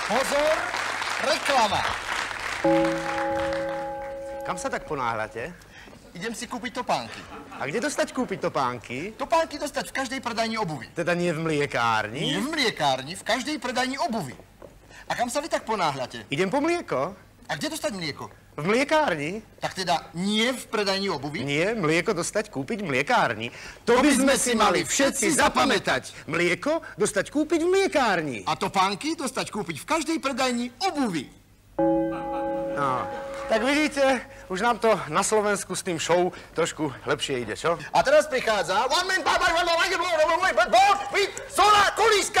Pozor, reklama. Kam sa tak ponáhľate? Idem si kúpiť topánky. A kde dostať kúpiť topánky? Topánky dostať v každej predajni obuvy. Teda nie v mliekárni? Nie v mliekárni, v každej predajni obuvy. A kam sa vy tak ponáhľate? Idem po mlieko. A kde dostať mlieko? V mliekárni? Tak teda nie v predajni obuvy? Nie, mlieko dostať kúpiť v mliekárni. To by sme si mali všetci zapamätať. Mlieko dostať kúpiť v mliekárni. A topánky dostať kúpiť v každej predajni obuvy. No, tak vidíte, už nám to na Slovensku s tým show trošku lepšie ide, čo? A teraz prichádza... Sola, kolíska!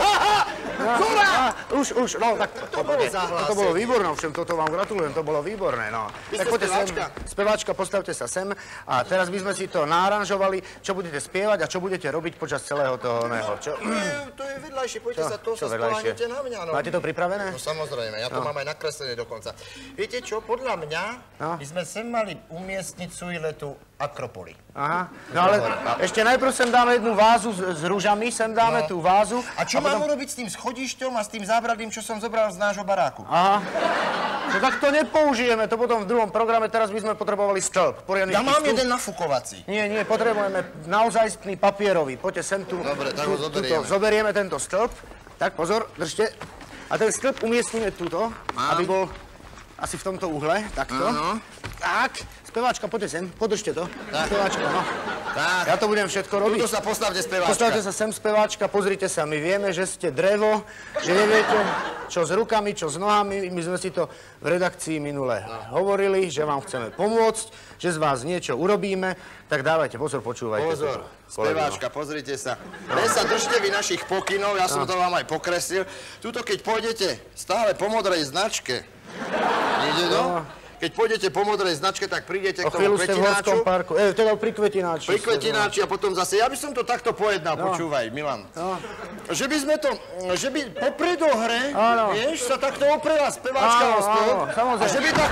Sola! Už, no tak to bolo výborné, všem toto vám gratulujem, to bolo výborné, no. Tak poďte sem, speváčka, postavte sa sem a teraz by sme si to naaranžovali, čo budete spievať a čo budete robiť počas celého toho oného, čo? To je vedľajšie, poďte sa, to sa spoľahnete na mňa, no. Máte to pripravené? No samozrejme, ja to mám aj nakreslené dokonca. Viete čo, podľa mňa by sme sem mali umiestniť Suiletu Akropoly. Aha, no ale ešte najprv sem dáme jednu vázu s ružami, sem dáme tú vázu. A čo mám urobiť s tým schodišťom a s tým zábradlím, čo som zobral z nášho baráku? Aha, no tak to nepoužijeme, to potom v druhom programe, teraz by sme potrebovali stĺp. Ja mám jeden nafukovací. Nie, potrebujeme naozajstný papierový, poďte sem tu. Dobre, tak ho zoberieme. Zoberieme tento stĺp, tak pozor, držte. A ten stĺp umiestnime tuto, aby bol asi v tomto uhle, takto. Tak, speváčka, poďte sem, podržte to. Speváčka, no. Tak. Ja to budem všetko robiť. Tuto sa postavte, speváčka. Postavte sa sem, speváčka, pozrite sa, my vieme, že ste drevo, že neviete, čo s rukami, čo s nohami. My sme si to v redakcii minule hovorili, že vám chceme pomôcť, že z vás niečo urobíme, tak dávajte pozor, počúvajte. Pozor, speváčka, pozrite sa. Len sa držte vy našich pokynov, ja som to vám aj pokreslil. Tuto, keď pôjdete stále po modrej značke, ide to? Keď pôjdete po modrej značke, tak prídete k tomu kvetináču. Teda pri kvetináči. Pri kvetináči a potom zase, ja by som to takto pojednal, počúvaj, Milan. Že by sme to, že by po predohre, vieš, sa takto oprela speváčka o stôl. Samozrejme. A že by tak...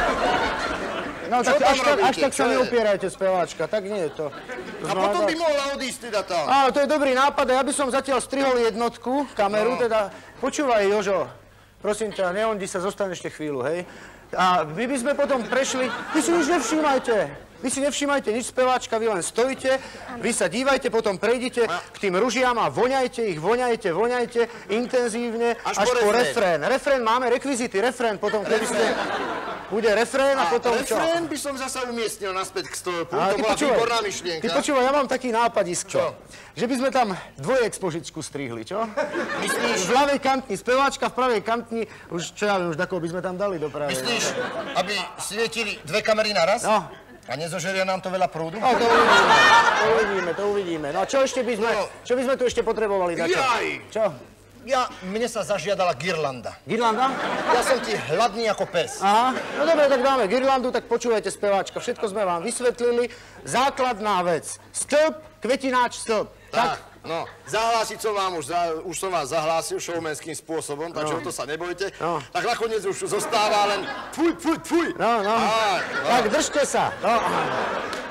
No tak až tak sa neupierajte, speváčka, tak nie je to. A potom by mohla odísť teda tam. Áno, to je dobrý nápad, ja by som zatiaľ strihol jednotku, kameru, teda, počúvaj, Jožo, prosím ťa, neondi sa, zostane ešte chvíľu, hej. A my by sme potom prešli, vy si nič nevšímajte, nič, speváčka, vy len stojíte, vy sa dívajte, potom prejdite k tým ružiam a voňajte ich, voňajte, intenzívne, až po refrén. Refrén, máme rekvizity, refrén, potom keby ste... Bude refrén a potom čo? Refrén by som zasa umiestnil naspäť k stĺpu, to bola výborná myšlienka. Ty počúvaj, ja mám taký nápadisk, čo? Že by sme tam dvojexpožičku strihli, čo? Myslíš? V ľavej kantni, speváčka v pravej kantni, už čo ja viem, už takého by sme tam dali do pravej. Myslíš, aby svietili dve kamery naraz? No. A nezožeria nám to veľa prúdu? No, to uvidíme. No a čo ešte by sme tu ešte potrebovali dať? Čo? Mne sa zažiadala girlanda. Girlanda? Ja som ti hladný ako pes. Aha, no dobre, tak dáme girlandu, tak počúvajte, speváčka, všetko sme vám vysvetlili. Základná vec, stĺp, kvetináč, stĺp. Tak? No, zahlásiť som vám už som vás zahlásil showmanským spôsobom, takže o to sa nebojte. Tak nakoniec už zostáva len fuj. Tak držte sa.